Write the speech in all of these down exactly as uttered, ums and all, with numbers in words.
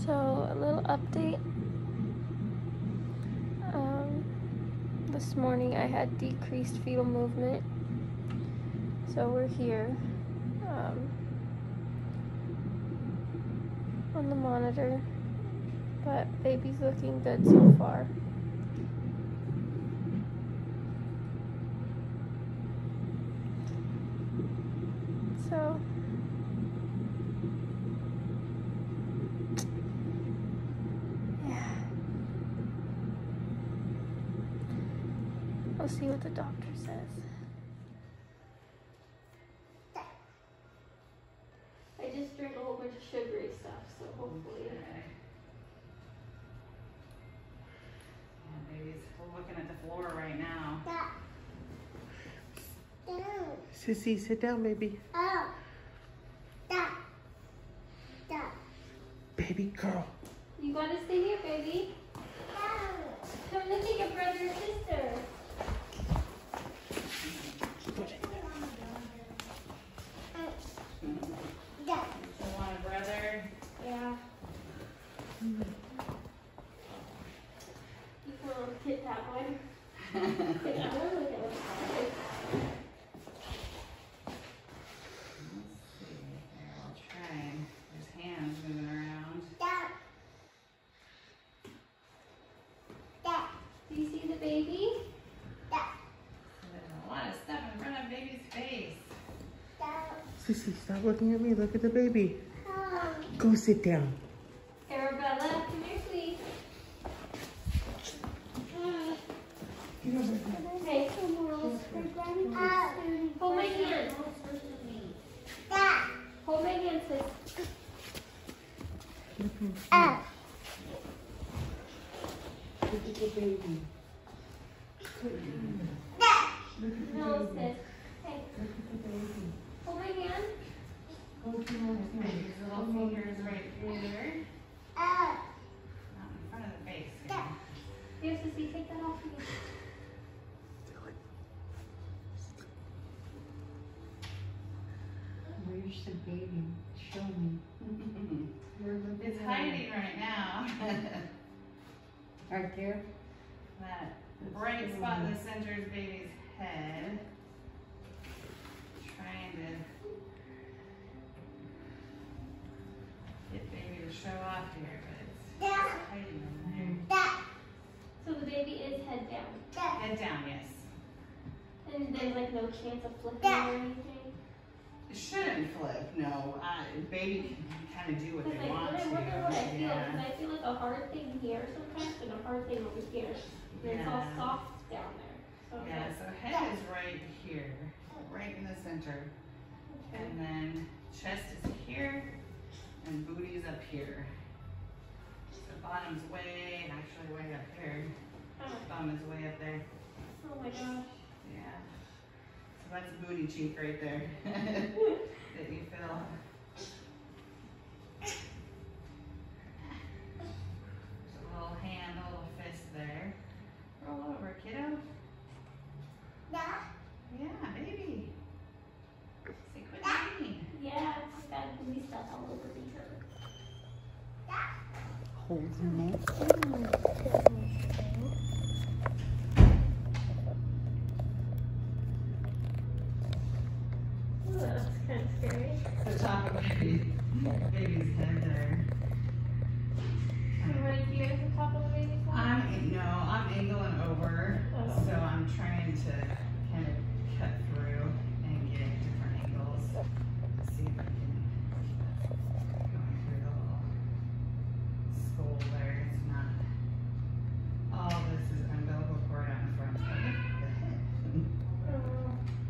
So, a little update. Um, this morning I had decreased fetal movement. So we're here um, on the monitor, but baby's looking good so far. So, yeah. We'll see what the doctor says. I just drank a whole bunch of sugary stuff, so hopefully. Okay. Yeah, baby's, we're looking at the floor right now. Sissy, sit down, baby. Oh. Da. Da. Baby girl. You gotta stay here, baby. Come look at your brother and sister. Da. You want a brother? Yeah. You can um, hit that one. I want to look at what's happening. Let's see. Here, I'll try. There's hands moving around. Da. Da. Do you see the baby? Da. There's a lot of stuff in front of baby's face. Da. Sissy, stop looking at me. Look at the baby. Oh. Go sit down. Arabella, come here, please. Hey, Oh. hold my hand. Da. Hold my hand, sis. Oh. Look at the baby. Da. No, sis. Hey, Look at the baby. hold my hand. Hold your hands, baby. His little fingers right here. Oh. Not in front of the face. Here. Here, sissy, take that off of me. Where's the baby? Show me. Where the It's baby? hiding right now. Right there? That bright spot in the center is baby's head. Trying to get baby to show off here, but it's Da. hiding in Da. So the baby is head down. there. Da. Head down, yes. And there's like no chance of flipping or anything? It shouldn't flip, no. Uh, baby can kind of do what Because they like, want when I to. wonder what I feel, because Yeah. I feel like a hard thing here sometimes and a hard thing over here. And it's all Yeah. soft down there. So Yeah, so head is right here, right in the center. okay. And then chest is here and booty's up here. So bottom's way, actually way up here. Oh, Thumb is way up there. oh my gosh. Yeah. So that's booty cheek right there that you feel. There's a little hand, a little fist there. Roll over, kiddo. Da. Yeah, baby. Say quit eating. Yeah, it's got booty stuff all over me. Holding it. Ooh, that's kind of scary. The top of baby's, baby's head there. And right here at the top of the baby's head. I'm, no, I'm angling over, Oh. so I'm trying to kind of cut through and get different angles. See if I can, going through the little skull there, it's not, all this is umbilical cord out in front of the head. Oh.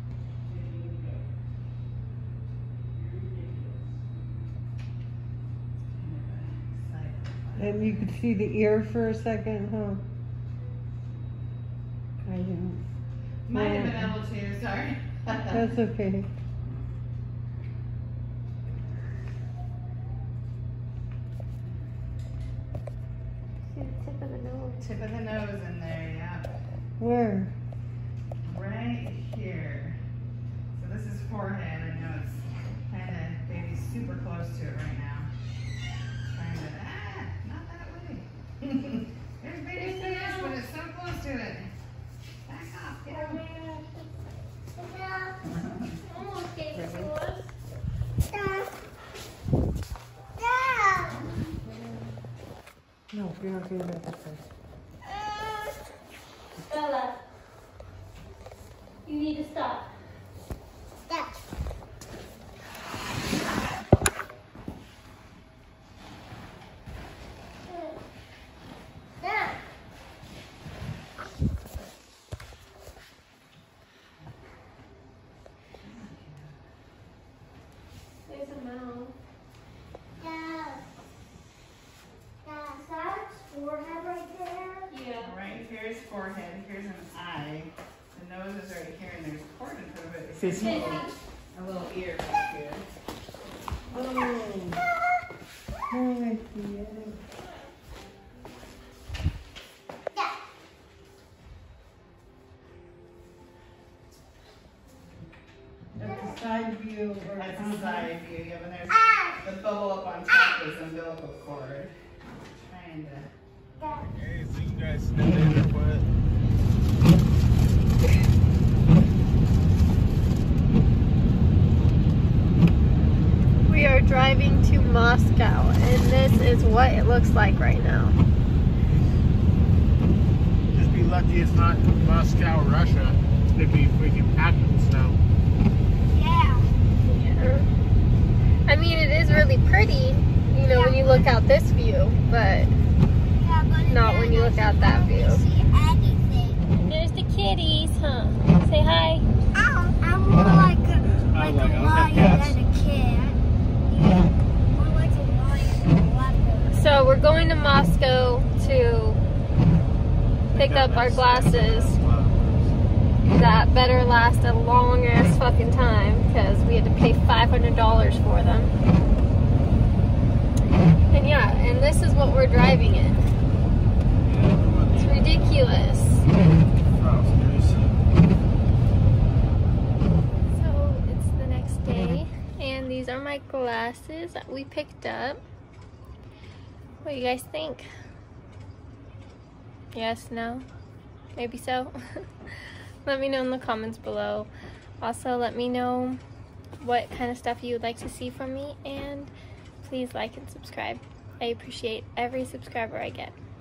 Kind of a side. And you could see the ear for a second, huh? I don't. Might have been able to, sorry. That's okay. See the tip of the nose. Tip of the nose in there, yeah. Where? Right here. So this is forehead. I know it's kind of, baby's super close to it right now. Trying to, ah! No, you're not doing that this time. Bella, you need to stop. Stop. Stop. There's a mound. Stop. Stop. Stop. Forehead right there. Yeah. Right here's forehead, here's an eye. The nose is right here, and there's a cord in front of it. Sissy? A little, a little ear back here. Oh. Oh, I see it. Stop. That's the side view or That's the side view, yeah, but there's Ah. the bubble up on top is umbilical cord. Trying to. Stop. Hey, so you guys snipped in your foot. We are driving to Moscow, and this is what it looks like right now. Just be lucky it's not Moscow, Russia. It'd be freaking packed with snow. Yeah. Yeah. I mean, it is really pretty, you know, when you look out this view, but Yeah, but not when you look out that view. see anything. There's the kitties, huh? Say hi. Ow, I'm more like a, like like- a I like lion cats. than a cat. Yeah, more like a lion than a leopard. So we're going to Moscow to pick up our glasses that better last a long ass fucking time because we had to pay five hundred dollars for them. And yeah, and this is what we're driving in. It's ridiculous. So it's the next day, and these are my glasses that we picked up. What do you guys think? Yes, no? Maybe so? Let me know in the comments below. Also, let me know what kind of stuff you would like to see from me, and please like and subscribe. I appreciate every subscriber I get.